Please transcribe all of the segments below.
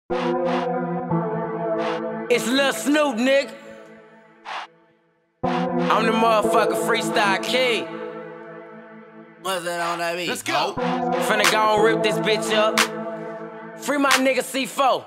It's Lil Snoop, nigga. I'm the motherfucking freestyle king. What's that on that beat? Let's go. Finna go and rip this bitch up. Free my nigga C4.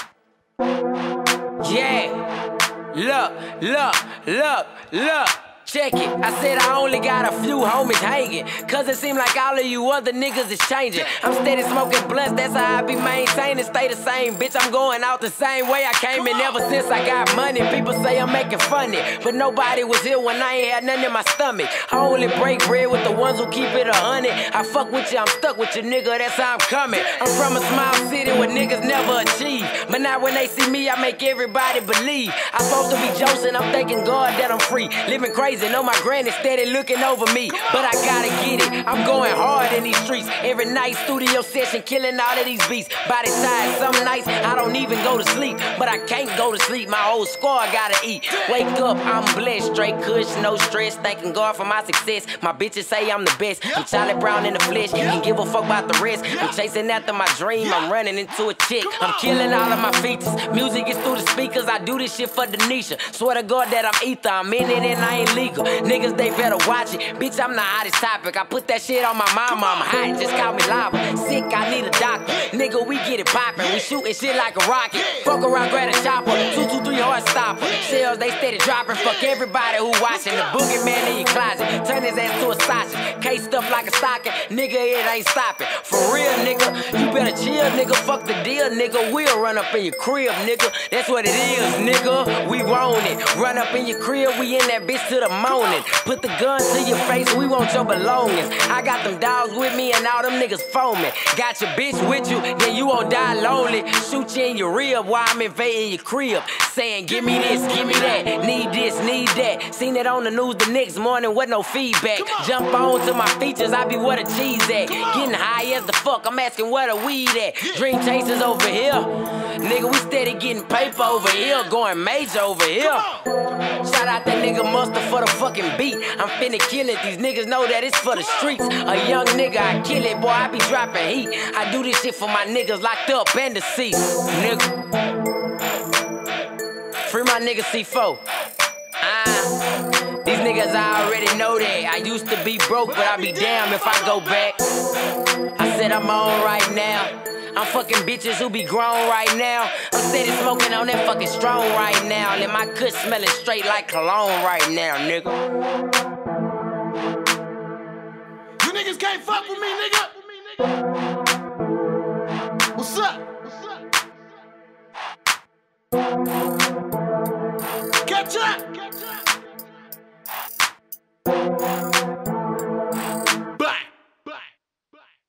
Yeah. Look. Check it, I said I only got a few homies hanging, cause it seem like all of you other niggas is changing. I'm steady smoking blunts, that's how I be maintaining. Stay the same, bitch, I'm going out the same way I came in. Ever since I got money, people say I'm making funny, but nobody was here when I ain't had nothing in my stomach. I only break bread with the ones who keep it 100. I fuck with you, I'm stuck with you, nigga, that's how I'm coming. I'm from a small city where niggas never achieve, but now when they see me, I make everybody believe. I'm supposed to be Joseph, I'm thanking God that I'm free, living crazy. Know my granny steady looking over me, but I gotta get it. I'm going hard in these streets. Every night, studio session, killing all of these beats. Body tired, some nights I don't even go to sleep, but I can't go to sleep. My whole squad gotta eat. Wake up, I'm blessed, straight kush, no stress. Thanking God for my success. My bitches say I'm the best. I'm Charlie Brown in the flesh. You can give a fuck about the rest. I'm chasing after my dream. I'm running into a chick. I'm killing all of my features. Music is through the speakers. I do this shit for Denisha. Swear to God that I'm ether. I'm in it and I ain't legal. Niggas, they better watch it. Bitch, I'm the hottest topic. I put that shit on my mama. I'm hot, just call me lava. Sick, I need a doctor. Nigga, we get it poppin'. We shootin' shit like a rocket. Fuck around, grab a chopper. 223 hard stopper. Shells, they steady dropping. Fuck everybody who watching. The boogeyman in your closet. Turn his ass to a sausage. Case stuff like a stocking. Nigga, it ain't stopping. For real, nigga. You better chill, nigga. Fuck the deal, nigga. We'll run up in your crib, nigga. That's what it is, nigga. We want it. Run up in your crib. We in that bitch to the morning. Put the gun to your face, we want your belongings. I got them dogs with me and all them niggas foaming. Got your bitch with you, then you won't die lonely. Shoot you in your rib while I'm invading your crib. Saying, give me this, give me that. Need this, need that. Seen it on the news the next morning with no feedback. Jump on to my features, I be where the cheese at. Getting high as the fuck, I'm asking where the weed at. Dream chasers over here. Nigga, we steady getting paper over here. Going major over here. Shout out that nigga Mustard for the fucking beat. I'm finna kill it, these niggas know that it's for the streets. A young nigga, I kill it, boy, I be dropping heat. I do this shit for my niggas locked up and deceased, nigga. Free my nigga C4. These niggas, I already know that. I used to be broke, but I be damned if I go back. I said I'm on right now. I'm fucking bitches who be grown right now. I'm steady smoking on that fucking strong right now. Let my kush smelling straight like cologne right now, nigga. You niggas can't fuck with me, nigga.